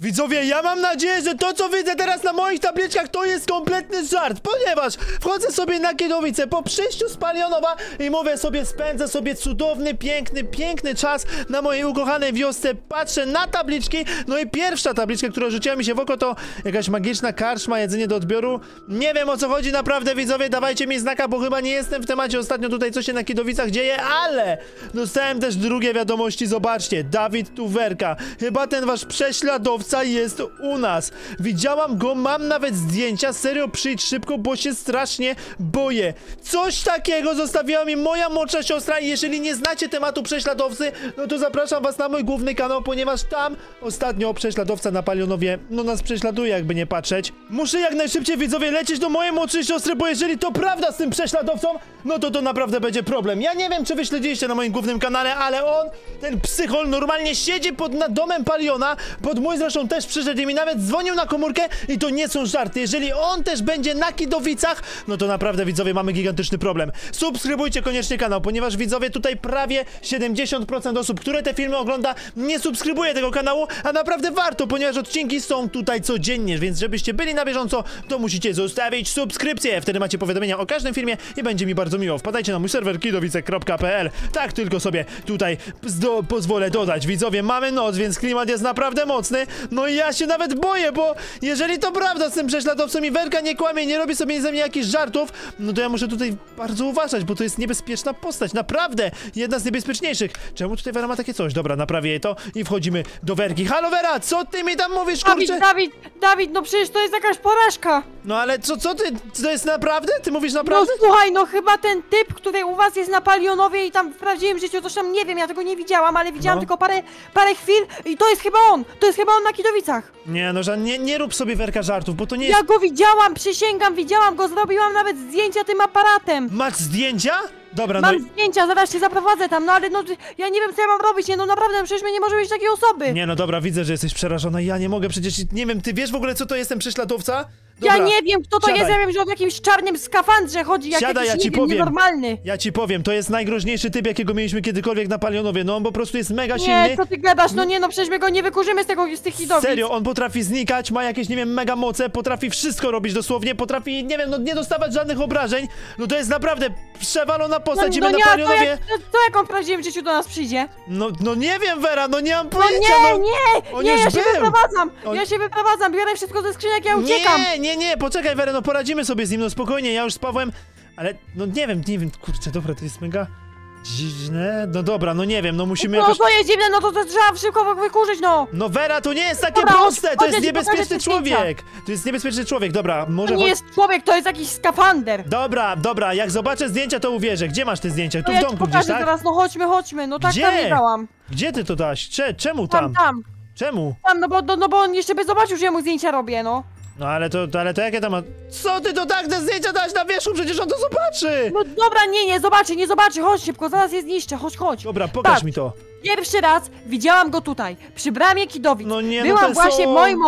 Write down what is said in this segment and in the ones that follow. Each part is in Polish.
Widzowie, ja mam nadzieję, że to co widzę teraz na moich tabliczkach to jest kompletny żart, ponieważ wchodzę sobie na Kidowicę po przyjściu z Palionowa i mówię sobie, spędzę sobie cudowny, piękny czas na mojej ukochanej wiosce, patrzę na tabliczki, no i pierwsza tabliczka, która rzuciła mi się w oko to jakaś magiczna karczma, jedzenie do odbioru. Nie wiem o co chodzi naprawdę, widzowie, dawajcie mi znaka, bo chyba nie jestem w temacie ostatnio tutaj co się na Kidowicach dzieje, ale dostałem też drugie wiadomości, zobaczcie, Dawid Tuwerka, chyba ten wasz prześladowca jest u nas. Widziałam go, mam nawet zdjęcia, serio przyjdź szybko, bo się strasznie boję. Coś takiego zostawiła mi moja młodsza siostra i jeżeli nie znacie tematu prześladowcy, no to zapraszam was na mój główny kanał, ponieważ tam ostatnio prześladowca na Palionowie, no nas prześladuje jakby nie patrzeć. Muszę jak najszybciej, widzowie, lecieć do mojej młodszej siostry, bo jeżeli to prawda z tym prześladowcą, no to naprawdę będzie problem. Ja nie wiem, czy wy śledziliście na moim głównym kanale, ale on, ten psychol, normalnie siedzi nad domem Paliona, pod mój zresztą też przyszedł i mi nawet dzwonił na komórkę i to nie są żarty. Jeżeli on też będzie na Kidowicach, no to naprawdę, widzowie, mamy gigantyczny problem. Subskrybujcie koniecznie kanał, ponieważ, widzowie, tutaj prawie 70% osób, które te filmy ogląda, nie subskrybuje tego kanału, a naprawdę warto, ponieważ odcinki są tutaj codziennie, więc żebyście byli na bieżąco, to musicie zostawić subskrypcję. Wtedy macie powiadomienia o każdym filmie i będzie mi bardzo miło. Wpadajcie na mój serwer kidowice.pl. Tak tylko sobie tutaj pozwolę dodać. Widzowie, mamy noc, więc klimat jest naprawdę mocny. No i ja się nawet boję, bo jeżeli to prawda z tym prześladowcą i Werka nie kłamie, nie robi sobie ze mnie jakichś żartów, no to ja muszę tutaj bardzo uważać, bo to jest niebezpieczna postać. Naprawdę, jedna z niebezpieczniejszych. Czemu tutaj Wera ma takie coś? Dobra, naprawię jej to i wchodzimy do Werki. Halo Wera, co ty mi tam mówisz, kurczę? Dawid, no przecież to jest jakaś porażka. No ale co ty, to jest naprawdę? Ty mówisz naprawdę? No słuchaj, no chyba ten typ, który u was jest na Palionowie i tam w prawdziwym życiu coś tam, nie wiem, ja tego nie widziałam, ale widziałam tylko parę chwil i to jest chyba on na Kidowicach. Nie, no że nie rób sobie Werka żartów, bo to nie jest... Ja go widziałam, przysięgam, widziałam go, zrobiłam nawet zdjęcia tym aparatem. Masz zdjęcia? Dobra, Mam zdjęcia, zaraz się zaprowadzę tam, no ale no ja nie wiem co ja mam robić, nie, no naprawdę, no przecież my nie możemy mieć takiej osoby. Nie, no dobra, widzę, że jesteś przerażona, ja nie mogę przecież, nie wiem, ty wiesz w ogóle co to jest ten prześladowca? Dobra, ja nie wiem kto to jest, ja wiem, że on w jakimś czarnym skafandrze chodzi, jak siadaj, jakiś, ja ci powiem. nienormalny. Ja ci powiem, to jest najgroźniejszy typ, jakiego mieliśmy kiedykolwiek na Palionowie, no on po prostu jest mega silny. Nie, co ty gadasz, no nie, no przecież my go nie wykurzymy z tych Kidowic. Serio, on potrafi znikać, ma jakieś, nie wiem, mega moce, potrafi wszystko robić dosłownie, potrafi, nie wiem, no nie dostawać żadnych obrażeń, no to jest naprawdę przewalona postać, no na nie, Palionowie. To jak on w prawdziwym życiu do nas przyjdzie? No nie wiem, Wera, no nie mam pojęcia, ja się wyprowadzam, biorę wszystko ze skrzynek, ja uciekam. Nie, poczekaj, Wera, no poradzimy sobie z nim, no spokojnie, ja już z Pawłem, ale no nie wiem, kurczę, dobra, to jest mega dziwne, no dobra, no nie wiem, no musimy jakoś... No to jest dziwne, no to trzeba szybko wykurzyć, no. No Wera, to nie jest takie proste, to jest niebezpieczny człowiek, to jest niebezpieczny człowiek, dobra, może... To nie jest człowiek, to jest jakiś skafander. Dobra, jak zobaczę zdjęcia, to uwierzę, gdzie masz te zdjęcia? Tu no w domku gdzieś, tak? Teraz, no chodźmy, no tak tam nie dałam. Gdzie ty to daś? Czemu tam? Tam. Czemu? Tam, no bo on jeszcze by zobaczył, że ja mu zdjęcia robię, no. No ale to jakie tam ma... Co ty to tak te zdjęcia dać na wierzchu? Przecież on to zobaczy! No dobra, nie zobaczy, chodź szybko, zaraz je zniszczę, chodź. Dobra, pokaż mi to. Pierwszy raz widziałam go tutaj, przy bramie Kidowic. No nie, byłam właśnie w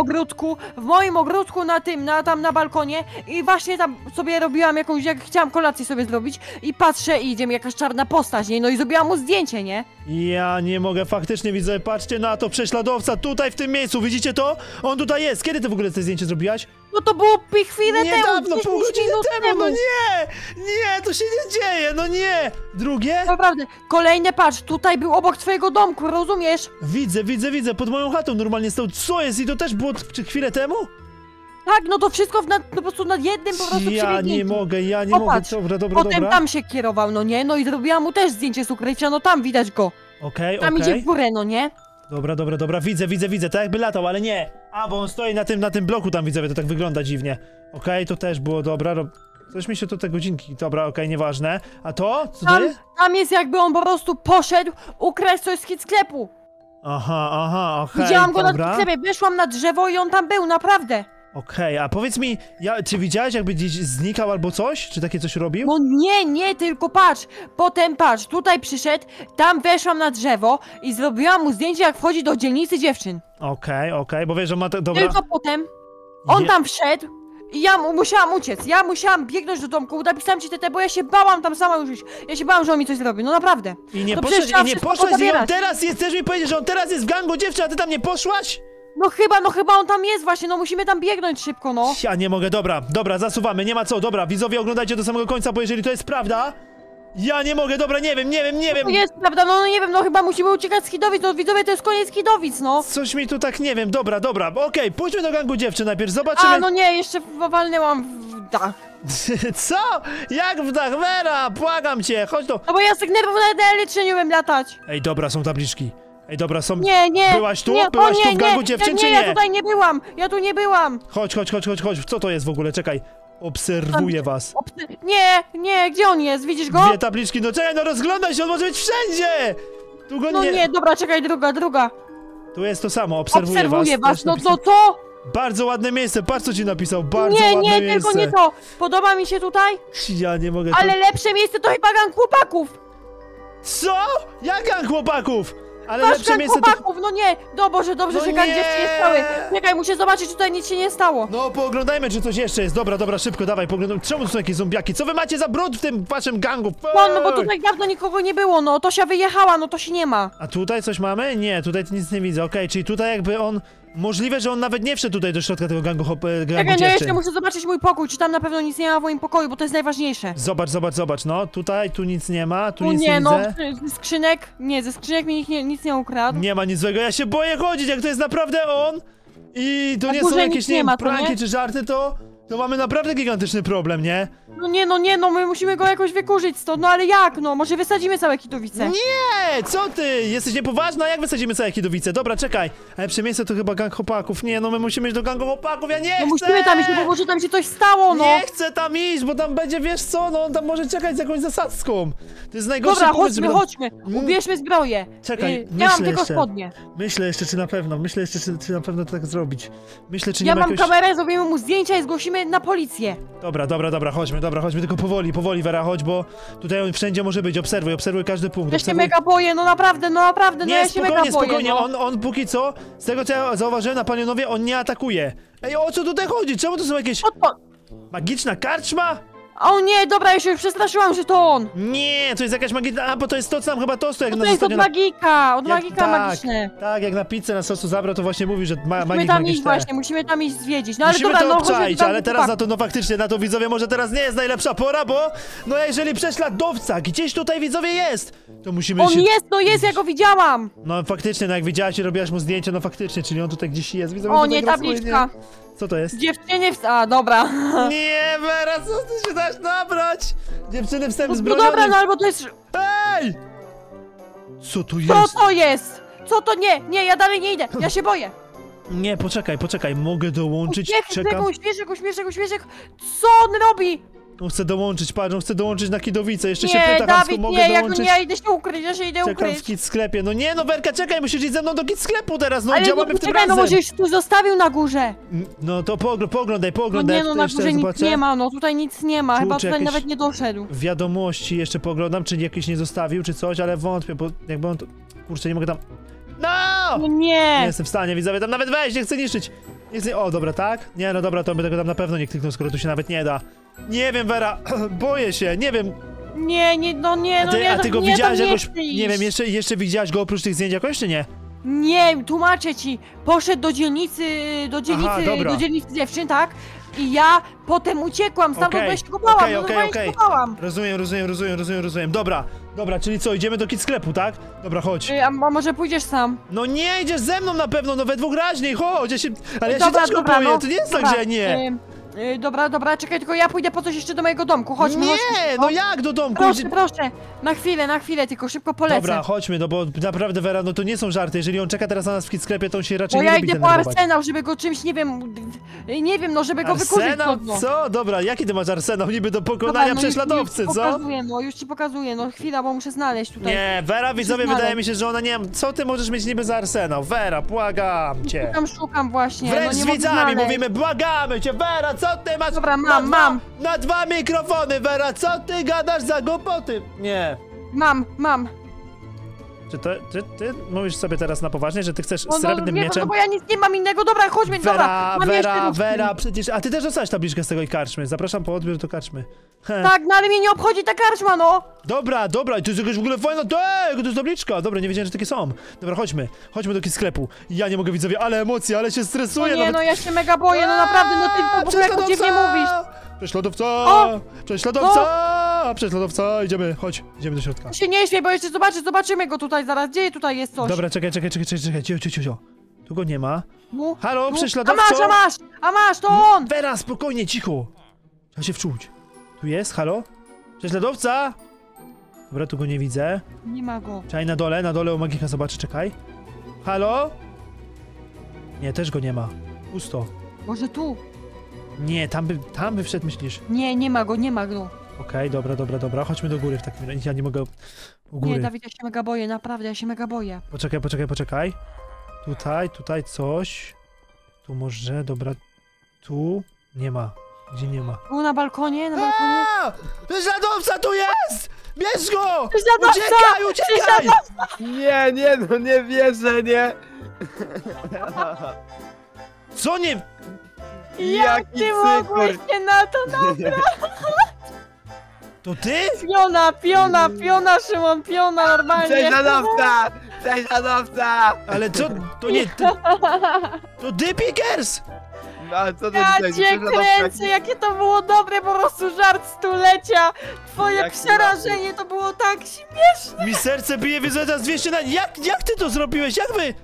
moim ogródku tam na balkonie i właśnie tam sobie robiłam jakąś, jak chciałam kolację sobie zrobić i patrzę i idzie mi jakaś czarna postać, nie? No i zrobiłam mu zdjęcie, nie? Ja nie mogę, faktycznie widzę, patrzcie na to, prześladowca tutaj w tym miejscu, widzicie to? On tutaj jest, kiedy ty w ogóle te zdjęcie zrobiłaś? No to było chwilę temu, niedawno, pół godziny temu, no nie, to się nie dzieje, no nie! Drugie? Naprawdę, kolejne, patrz, tutaj był obok twojego domku, rozumiesz? Widzę, pod moją chatą normalnie stał, co jest i to też było chwilę temu? Tak, no to wszystko po prostu nad jednym po prostu Ja nie mogę, dobra. Potem tam się kierował, no nie? No i zrobiłam mu też zdjęcie z ukrycia, no tam widać go. Okej. Tam idzie w górę, no nie? Dobra, widzę, tak jakby latał, ale nie. A, bo on stoi na tym bloku tam, widzowie, to tak wygląda dziwnie. Okej, to też było, dobra, coś mi się tu te godzinki, dobra, nieważne. A to? Co to jest? Tam jest jakby on po prostu poszedł, ukraść coś z sklepu. Aha, okej, widziałam go na sklepie, wyszłam na drzewo i on tam był, naprawdę. Okej, a powiedz mi, czy widziałeś jakby gdzieś znikał albo coś? Czy takie coś robił? No nie, tylko patrz, potem patrz, tutaj przyszedł, tam weszłam na drzewo i zrobiłam mu zdjęcie, jak wchodzi do dzielnicy dziewczyn. Okej, bo wiesz, że ma to, dobra. Tylko potem on tam wszedł i ja musiałam uciec, ja musiałam biegnąć do domku, napisałam ci TT, bo ja się bałam tam sama już iść. Ja się bałam, że on mi coś zrobi, no naprawdę. I nie poszłaś i on teraz chcesz mi powiedzieć, że on teraz jest w gangu dziewczyn, a ty tam nie poszłaś? No chyba on tam jest właśnie, no musimy tam biegnąć szybko, no. Ja nie mogę, dobra, zasuwamy, nie ma co, dobra, widzowie, oglądajcie do samego końca, bo jeżeli to jest prawda, ja nie mogę, dobra, nie wiem. To jest prawda, no nie wiem, no chyba musimy uciekać z Kidowic, no widzowie, to jest koniec Kidowic, no. Coś mi tu tak, nie wiem, dobra, okej, pójdźmy do gangu dziewczyn najpierw, zobaczymy... A, no nie, jeszcze walnęłam w dach. Co? Jak w dach, Vera, błagam cię, chodź tu. No bo ja z tych nerwów nawet elektrycznie nie umiem latać. Ej, dobra, są tabliczki. Ej, dobra, są... Nie. Byłaś tu? Nie, Byłaś o, tu w gangu dziewczyn, czy nie? Ja tutaj nie byłam, Chodź, co to jest w ogóle, czekaj. Obserwuję was. Nie, gdzie on jest, widzisz go? Dwie tabliczki, no czekaj, no rozglądaj się, on może być wszędzie! Tu go No nie, dobra, czekaj, druga. Tu jest to samo, obserwuję was. was, no napisał- to. Bardzo ładne miejsce, patrz co ci napisał, bardzo ładne Nie, miejsce. tylko nie to. Podoba mi się tutaj, Ja nie mogę ale lepsze miejsce to chyba gang chłopaków. Co? Jak gang chłopaków? Ale Masz lepsze gang miejsce to... chłopaków, no nie. No Boże, dobrze, No że gang nie. dziewczyn nie stały. Czekaj, muszę zobaczyć, czy tutaj nic się nie stało. No pooglądajmy, czy coś jeszcze jest. Dobra, szybko, dawaj, poglądamy. Czemu tu są jakieś zombiaki? Co wy macie za brud w tym waszym gangu? No bo tutaj dawno nikogo nie było, no Tosia wyjechała, no to się nie ma. A tutaj coś mamy? Nie, tutaj nic nie widzę. Okej, czyli tutaj jakby on... Możliwe, że on nawet nie wszedł tutaj do środka tego gangu Czekaj, no dziewczyn. jeszcze muszę zobaczyć mój pokój, czy tam na pewno nic nie ma w moim pokoju, bo to jest najważniejsze. Zobacz, no. Tutaj, tu nic nie ma, tu Tu nic nie nie, no, widzę. ze skrzynek mi nikt nic nie ukradł. Nie ma nic złego, ja się boję chodzić, jak to jest naprawdę on. I to Na nie są górze jakieś, nic nie nie wiem, ma, to pranki nie? czy żarty, to mamy naprawdę gigantyczny problem, nie? No, my musimy go jakoś wykurzyć stąd, no ale jak, no, może wysadzimy całe Kitowice. Nie, co ty? Jesteś niepoważna? Jak wysadzimy całe Kidowice? Dobra, czekaj. Ale przemiejsce to chyba gang chłopaków. Nie, no my musimy iść do gangu chłopaków, ja nie chcę! No musimy tam iść, bo może tam się coś stało, no. Nie chcę tam iść, bo tam będzie, wiesz co, no on tam może czekać z jakąś zasadzką. To jest najgorszy Dobra, pomysł, żeby chodźmy, tam- ubierzmy zbroję. Czekaj, Ja myślę mam tylko jeszcze. spodnie. Myślę jeszcze, czy na pewno, czy na pewno tak zrobić. Myślę, czy nie Ja ma mam jakiegoś... kamerę, zrobimy mu zdjęcia i zgłosimy na policję. Dobra, chodźmy, tylko powoli, Vera, chodź, bo tutaj on wszędzie może być, obserwuj każdy punkt. Ja się obserwuj- mega boję, no naprawdę, no Nie, ja się mega boję, spokojnie, no. on póki co, z tego co ja zauważyłem na Palionowie, on nie atakuje. Ej, o co tutaj chodzi? Czemu to są jakieś... Magiczna karczma? O nie, dobra, ja się już przestraszyłam, że to on. Nie, to jest jakaś magiczna... A, bo to jest to, co nam chyba tostu, jak To nas jest od ostatnio... magika, tak, magiczne. Tak, jak na pizzę na sosu zabrał, to właśnie mówi, że Musimy magik tam iść magiczny. właśnie, musimy tam iść zwiedzić. No ale Musimy dobra, to no obczaić, chodźmy ale tam, teraz na to, no faktycznie, na to widzowie może teraz nie jest najlepsza pora, bo... No jeżeli prześladowca gdzieś tutaj widzowie jest, to musimy On się... jest, ja go widziałam. No faktycznie, no jak widziałaś i robiłaś mu zdjęcie, no faktycznie, czyli on tutaj gdzieś jest. Widzowie, O to nie, tak rozsłynnie. tabliczka. Co to jest? Dziewczynie A, dobra. Nie, Vera, co ty się dasz nabrać? Dziewczyny wstęp No zbrojony. dobra, no albo to jest... Ej! Co tu Co jest? to jest? Co to? Nie, ja dalej nie idę, ja się boję. Nie, poczekaj, mogę dołączyć, czekam. Uśmieszek. Co on robi? On chce dołączyć, patrz, on chce dołączyć na Kidowicę, jeszcze się Nie, pyta, Hamsko, Dawid, mogę nie, dołączyć? ja idę się ukryć, ja się idę Czekam ukryć. w kit sklepie, no nie, no Werka, czekaj, musisz iść ze mną do kit sklepu teraz, no Ale działamy no w tym czekaj, no razem. może już tu zostawił na górze. No to pooglądaj, No nie, no na jeszcze górze nic zobaczę. nie ma, no tutaj nic nie ma, chyba Kurczę, tutaj jakieś- nawet nie doszedł. Wiadomości jeszcze poglądam, czy jakiś nie zostawił, czy coś, ale wątpię, bo jakby on to... Kurczę, nie mogę tam... No! No Nie nie. jestem w stanie, widzowie, tam nawet wejść, nie chcę niszczyć. Nie chcę... O, dobra, tak? Nie, no dobra, to by tego tam na pewno nie kliknął, skoro tu się nawet nie da. Nie wiem, Vera, boję się, nie wiem. A ty go widziałaś jakoś... Nie wiem, jeszcze widziałaś go oprócz tych zdjęć jakoś, czy nie? Nie, tłumaczę ci. Poszedł do dzielnicy, dobra. do dzielnicy dziewczyn, tak? I ja potem uciekłam, stamtąd Okej, bo ja się kopałam, okej, no okej, normalnie okej. się kopałam. Rozumiem. Dobra, czyli co, idziemy do kit sklepu, tak? Dobra, chodź. A może pójdziesz sam? No nie, idziesz ze mną na pewno, no we dwóch raźniej, chodź, ale ja się Dobra, też go dobra, boję, no, to nie jest dobra. tak, że nie. Dobra, czekaj, tylko ja pójdę po coś jeszcze do mojego domku, chodźmy, Nie, chodźmy. no jak do domku? Proszę, na chwilę, tylko szybko polecę. Dobra, chodźmy, no bo naprawdę, Vera, no to nie są żarty, jeżeli on czeka teraz na nas w kit sklepie, to on się raczej Bo nie ja lubi idę po denerwować. arsenał, żeby go czymś, nie wiem, no żeby go wykurzyć. Arsenał? no. Co? Dobra, jaki ty masz arsenał? Niby do pokonania Dobra, no prześladowcy, już co? Pokazuję, no już ci pokazuję, no chwila, bo muszę znaleźć tutaj. Nie, Vera, widzowie, znaleźć. wydaje mi się, że ona nie wiem, co ty możesz mieć niby za arsenał? Vera, błagam cię. Szukam właśnie, Wręcz no nie z mogę widzami znaleźć. mówimy, błagamy cię, Vera, co ty masz? Dobra, na mam. Na dwa mikrofony, Vera, co ty gadasz za głupoty? Nie. Mam. Czy ty mówisz sobie teraz na poważnie, że ty chcesz No, srebrnym wie pan, mieczem? no bo ja nic nie mam innego, dobra, chodźmy, dobra. Mam jeszcze nóżki. Vera, przecież... A ty też dostałaś tabliczkę z tego i karczmy. Zapraszam po odbiór do karczmy. Tak, no ale mnie nie obchodzi ta karczma, no. Dobra, i to jest jakaś w ogóle fajna... to jest tabliczka! Dobra, nie wiedziałem, że takie są. Dobra, chodźmy do jakiegoś sklepu. Ja nie mogę, widzowie, ale emocje, ale się No stresuję nie, nawet. no ja się mega boję, no naprawdę, no ty to w ogóle jak dziwnie mówisz. Prześladowca! O! Prześladowca! Idziemy do środka. Się nie śmiej, bo jeszcze zobaczymy go tutaj zaraz, gdzie tutaj jest coś. Dobra, czekaj. Cio. Tu go nie ma. No, Halo, no. prześladowco! A masz, to on! Vera, spokojnie, cicho! Trzeba się wczuć. Tu jest, halo? Prześladowca! Dobra, tu go nie widzę. Nie ma go. Czekaj, na dole u magika zobaczy, czekaj. Halo? Nie, też go nie ma. Pusto. Może tu? Nie, tam by wszedł, myślisz? Nie ma go. Okej, dobra, chodźmy do góry w takim razie. Ja nie mogę... U góry. Nie, Dawid, ja się mega boję, naprawdę, ja się mega boję. Poczekaj. Tutaj coś. Tu może, dobra. Tu nie ma. Gdzie nie ma? Był na balkonie, Prześladowca tu jest! Bierz go! Prześladowca! Uciekaj! Nie, no nie wierzę, nie! Co nie... Jak ty mogłeś się na to To ty? Piona, Szymon, piona, normalnie. Prześladowca! Ale co? To nie... To ty, Pickers! No, ale co ty Ja tutaj? cię kręcę, jakie to było dobre, po prostu żart stulecia. Twoje Jak przerażenie to było tak śmieszne. Mi serce bije, widzę teraz 200 na... Jak ty to zrobiłeś? Jak wy?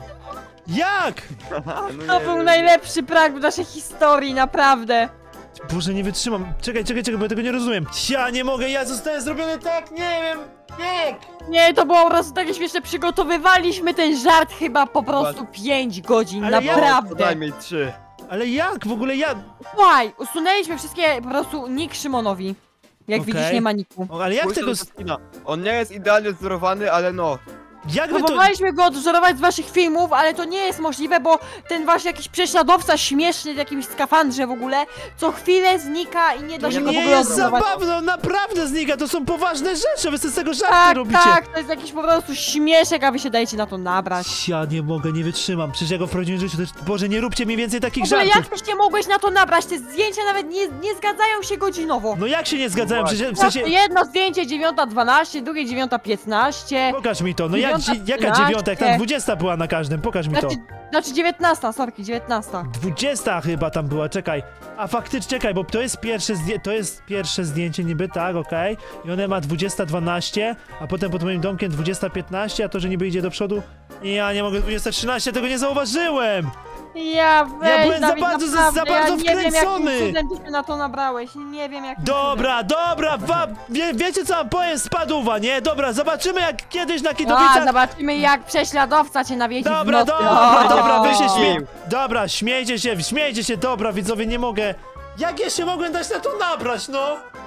Jak? To był najlepszy prank w naszej historii, naprawdę. Boże, nie wytrzymam. Czekaj, bo ja tego nie rozumiem. Ja nie mogę, ja zostałem zrobiony tak, nie wiem. Jak? Nie, to było po prostu takie śmieszne. Przygotowywaliśmy ten żart chyba po prostu 5 godzin, Ale ja- naprawdę. Daj mi 3. Ale jak? W ogóle ja... Słuchaj, usunęliśmy wszystkie po prostu nick Szymonowi. Jak Okej. widzisz, nie ma niku. O, ale jak tego... On nie jest idealnie wzorowany, ale no. Jak wy to... Próbowaliśmy go odwzorować z waszych filmów, ale to nie jest możliwe, bo ten wasz jakiś prześladowca śmieszny w jakimś skafandrze w ogóle co chwilę znika i nie da się go w Nie ogóle jest odwzorować. zabawne, naprawdę znika, to są poważne rzeczy, wy z tego żarty Tak, robicie. tak, to jest jakiś po prostu śmieszek, a wy się dajecie na to nabrać. Ja nie mogę, nie wytrzymam, przecież ja go w prawdziwym życiu też... Boże, nie róbcie mi więcej takich W ogóle żartów. jak ty się mogłeś na to nabrać? Te zdjęcia nawet nie zgadzają się godzinowo. No jak się nie zgadzają, przecież... W Znaczy, sensie... jedno zdjęcie 9:12, drugie 9:15. Pokaż mi to, no jak, 9:15. jaka 9, jak tam 20 była na każdym, pokaż mi to. Znaczy 19, sorki, 19. 20 chyba tam była, czekaj. A faktycznie, czekaj, bo to jest pierwsze zdjęcie niby, tak, okej. I one ma 20:12, a potem pod moim domkiem 20:15, a to, że niby idzie do przodu... Ja nie mogę, 20:13, tego nie zauważyłem! Ja byłem za Dawid, bardzo- naprawdę, za bardzo ja nie wiem, wkręcony. jakim cudem ty się na to nabrałeś, nie wiem jak. Dobra, wiecie co wam powiem, spadówa, nie? Dobra, zobaczymy jak kiedyś na Kidowicach... Zobaczymy jak prześladowca cię nawiedzi w Dobra, nocy. dobra, wy się O. Dobra, śmiejcie się, dobra, widzowie, nie mogę. Jak ja się mogłem dać na to nabrać, no?